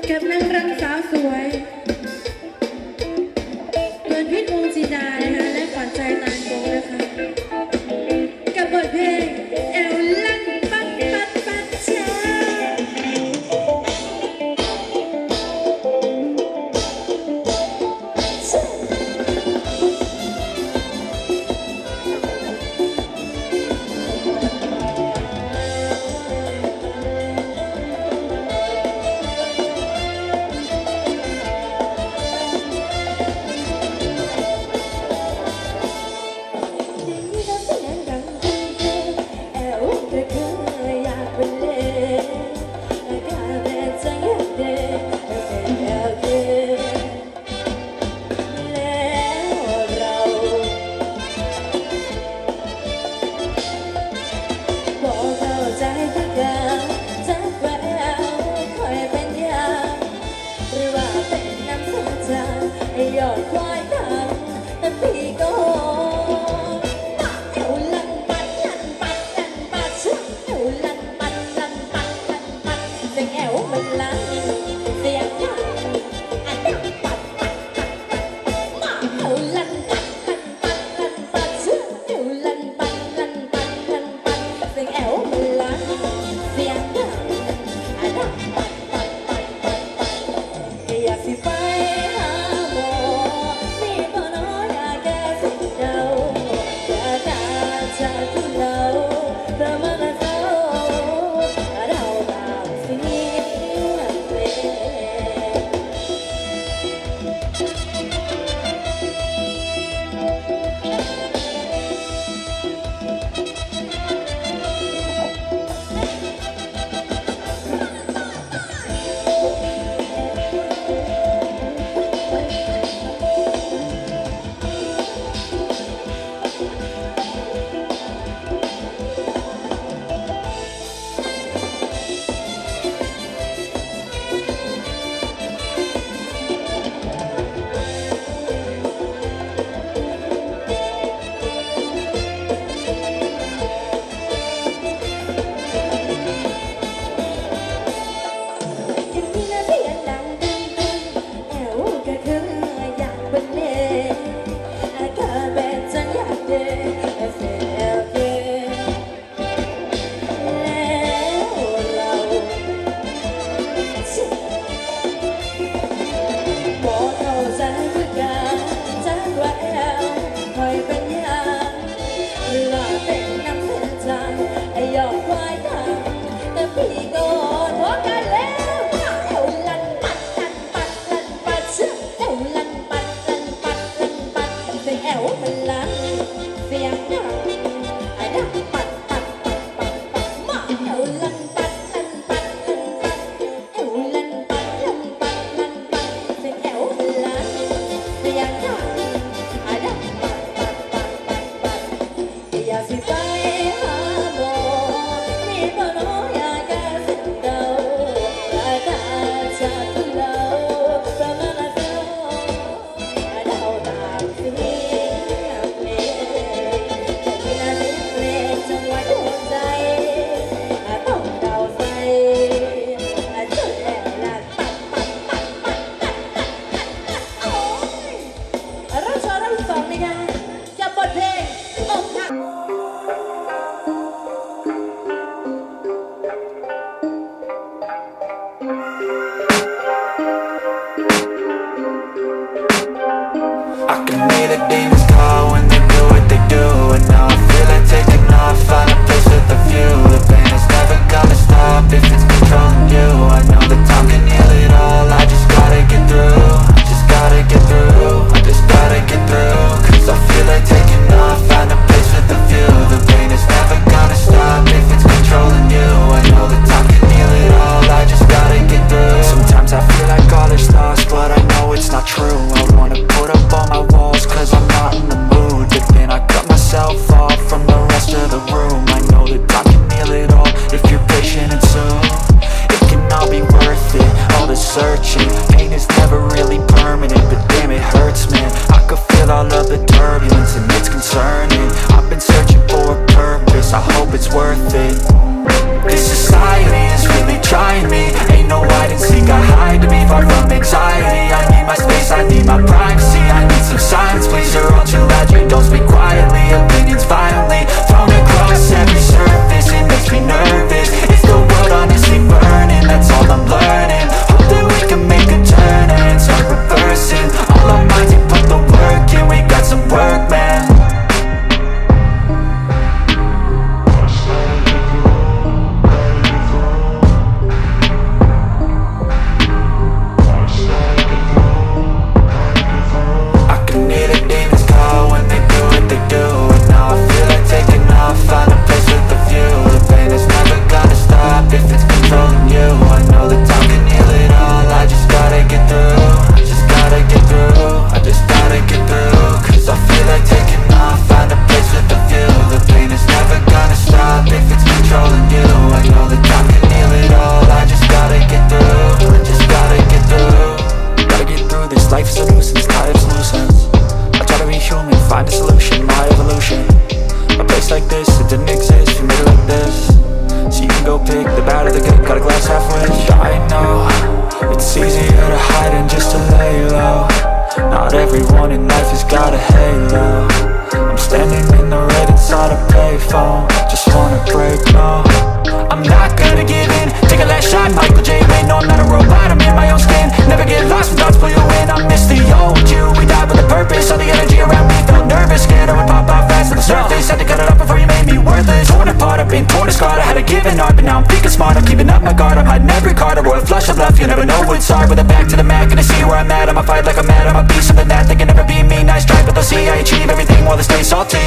กับนางรำสาวสวยเปิดพิษวงจีดานะคะและขวัญใจตานโกนะคะกับบทเพลงแอลลันปัดปัดปัดชาเ it's hard with a back to the mat. Gonna see where I'm at, I'ma fight like I'm mad. I'm a beast of the that, they can never be me. Nice try, but they'll see I achieve everything while they stay salty.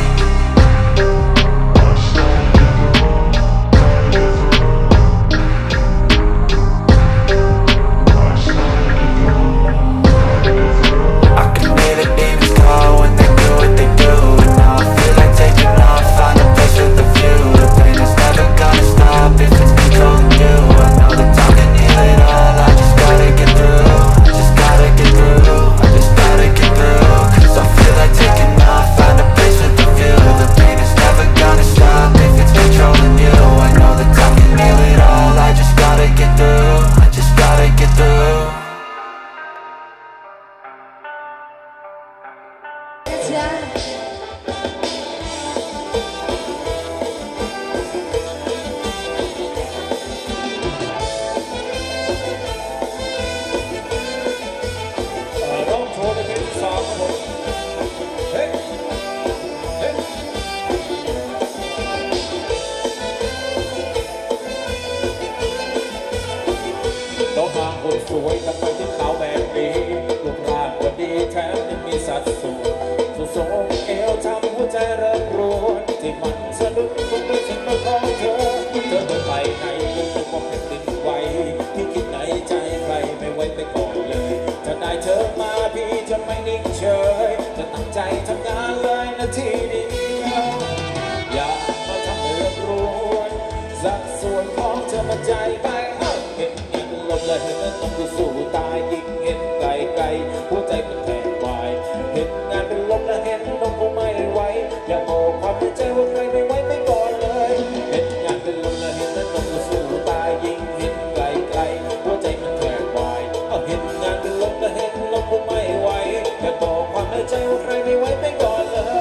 สวยทำไมถึงขาวแบบนี้รูปร่างก็ดีแถมยังมีสัดส่วนสุดทรงเอวทำหัวใจเริ่มรวนที่มันสะดุดคงเป็นสิ่งของเธอเดินไปไหนยังต้องมองแผ่นดินไหวที่คิดในใจใครไม่ไว้ไปก่อนเลยจะได้เธอมาพี่จะไม่นิ่งเฉยจะตั้งใจทำงานเลยนาทีเดียวอย่ามาทำให้เริ่มรวนสัดส่วนของเธอมาใจไปเห็นเงินลมและเห็นต้องดูสู้ตายยิ่งเห็นไกลไกลหัวใจมันแทงวายเห็นงานเป็นลมและเห็นต้องคงไม่ไหวอย่าบอกความในใจว่าใครไม่ไหวไปก่อนเลยเห็นงานเป็นลมและเห็นต้องดูสู้ตายยิ่งเห็นไกลไกลหัวใจมันแทงวายเห็นงานเป็นลมและเห็นต้องคงไม่ไหวอย่าบอกความในใจว่าใครไม่ไหวไปก่อนเลย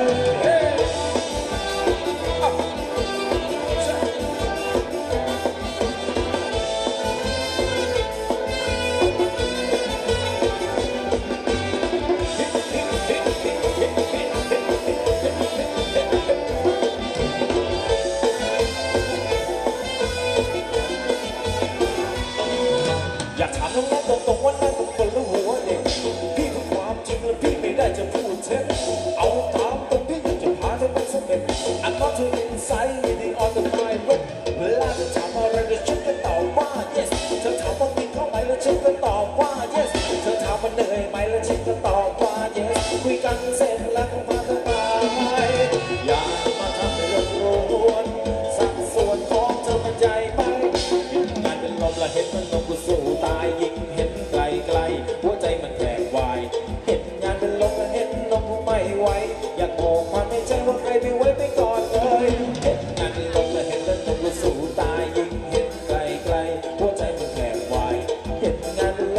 อยากถามน้องๆตรงๆว่านั่นคนหรือหัวเด็กพี่พูดความจริงแล้วพี่ไม่ได้จะพูดเท็จเอาตามตรงที่อยากจะพาเธอไปสำเร็จ I'm not too inside leading on the highway เวลาเธอถามอะไรแล้วฉันก็ตอบว่า yes เธอถามว่ากินข้าวไหมแล้วฉันก็ตอบว่า yes เธอถามว่าเหนื่อยไหมแล้วฉันก็ตอบว่า yes คุยกันเสร็จแล้วก็พาเธอไปอย่ามาทำให้เรื่องรวนสัดส่วนของเธอมันใจไปงานเป็นลมและเห็นมันต้องกูสู้ตายยิ่งเห็นไกลไกลหัวใจมันแทงวายเห็นงานเป็นลมและเห็นลมกูไม่ไหวอยากบอกความในใจว่าใครไม่ไหวไปก่อนเลยเห็นงานเป็นลมและเห็นแล้วต้องกูสู้ตายยิ่งเห็นไกลไกลหัวใจมันแทงวายเห็นงานเป็นล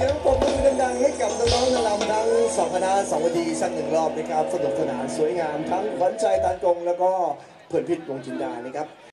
สียงปรบมือดังๆให้กับน้องๆนรำทั้ง2คณะ2 วันดีสัก1 รอบนะครับสนุกสนานสวยงามทั้งขวัญใจตานกงแล้วก็เพื่อนพิษวงจินดานะครับ